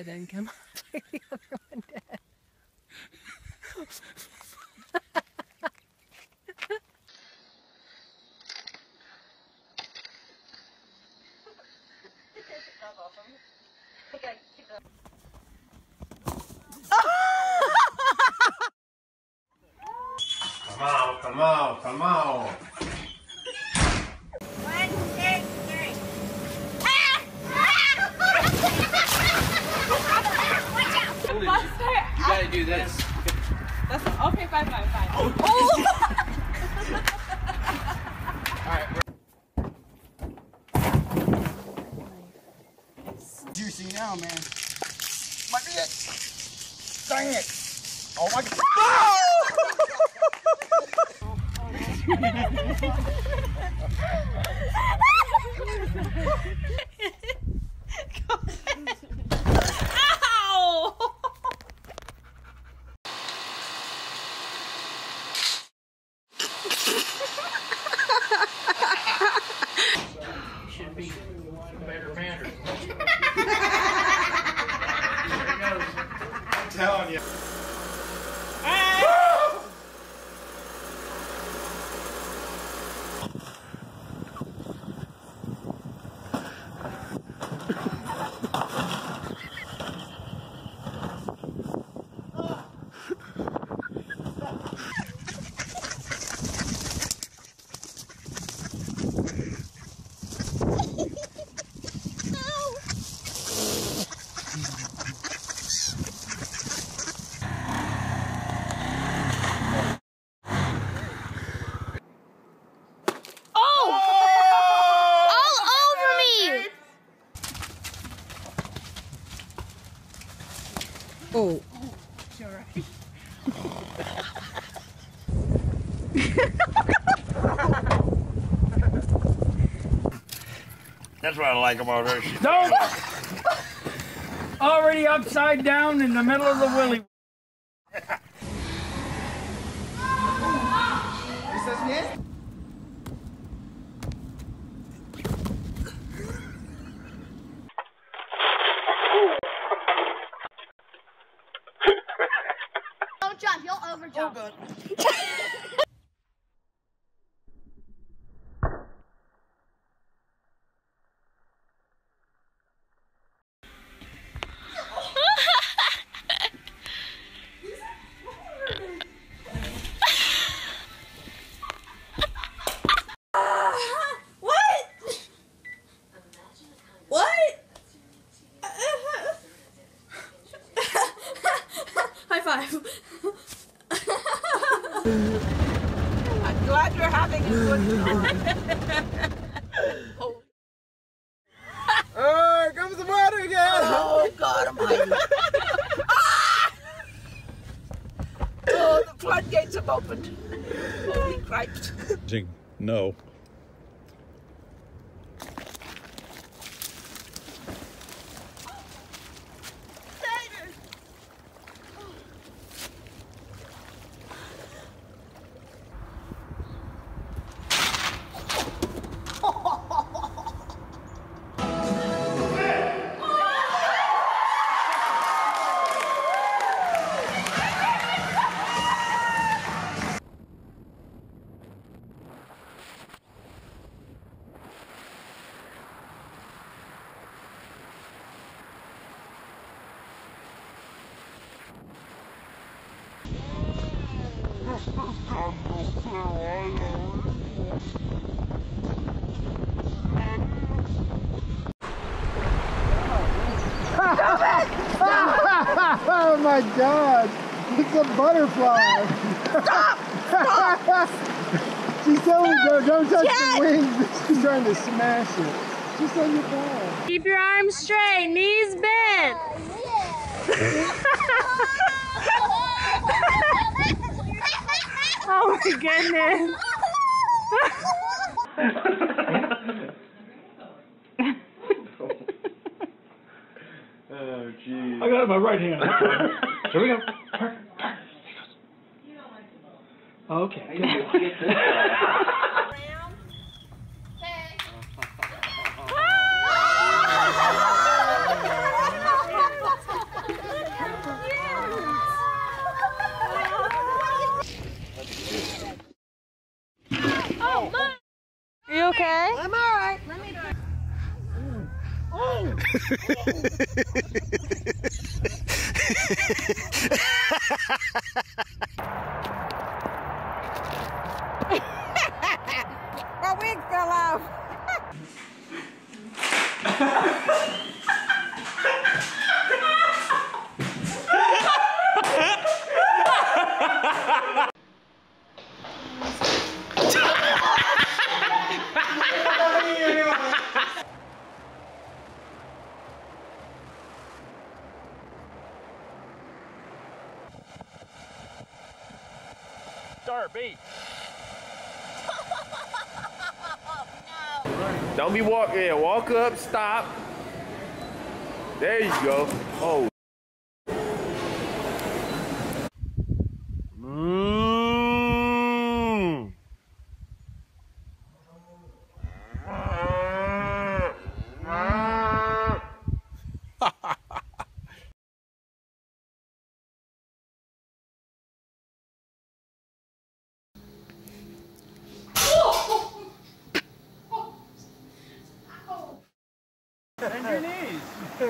side, then come on. The other one dead. Come on, come on, come on. 1, 2, 3. Ah! Watch out! You gotta do this. That's okay, fine. Oh! Alright, Juicy now, man. My dick. Dang it. Oh my god. Ow! should be better mannered. I'm telling you. Oh. You're right. That's what I like about her. She's Don't! Already upside down in the middle of the willy. ¿Estás bien? Don't jump, you'll overjump. Oh god. I'm glad you're having a good time. Oh, here comes the water again! Oh God Almighty! Oh, the floodgates have opened. Holy Christ! No. Oh my god! It's a butterfly! Stop! Stop! She's telling me don't touch the wings, but she's trying to smash it. Just on your ball. Keep your arms straight, knees bent. Oh my goodness. Oh, jeez. I got it in my right hand. Here we go. Okay. Are you okay? I'm all right. Let me. Oh. My wig fell off. Start, beat. Don't be walking. Yeah, walk up, stop. There you go. Oh. Mmm. Bend your knees.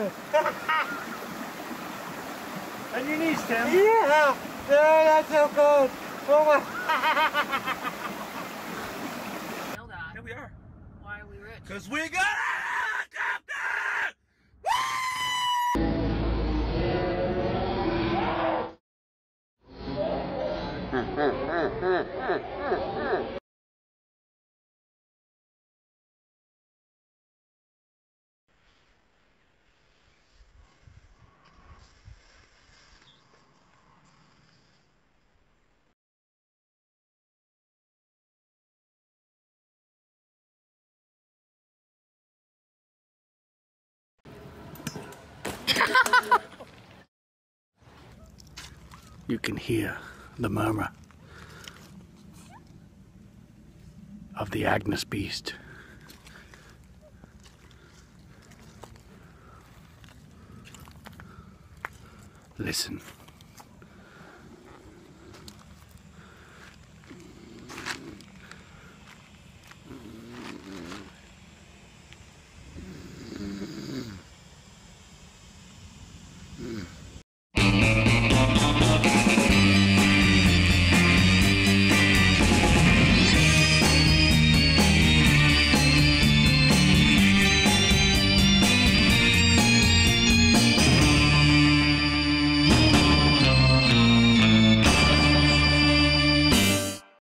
Bend your knees, Tim. Yeah, that's so good. Oh my. Here we are. Why are we rich? Because we got You can hear the murmur of the Agnes beast. Listen.